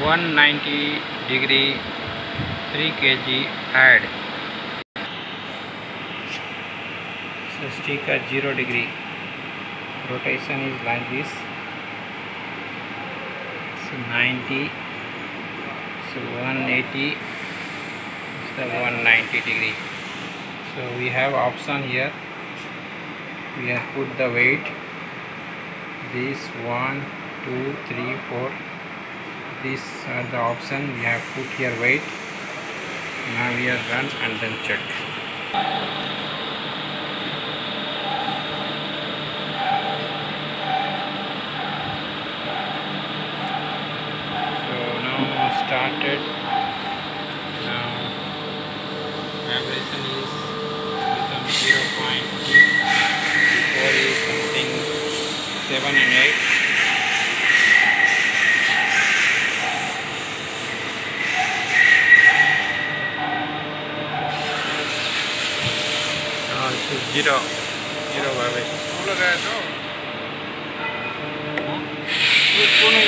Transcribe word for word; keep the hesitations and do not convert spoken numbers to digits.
one hundred ninety degree three kilograms add. So stick at zero degree. Rotation is like this. So ninety. So one hundred eighty is the one hundred ninety degree. So we have option here. We have put the weight. This one, two, three, four. These are the option. We have put here weight. Now we are run and then check. Started. Now vibration is become zero point two. Before is something seven and eight. Now it is zero. Zero vibration.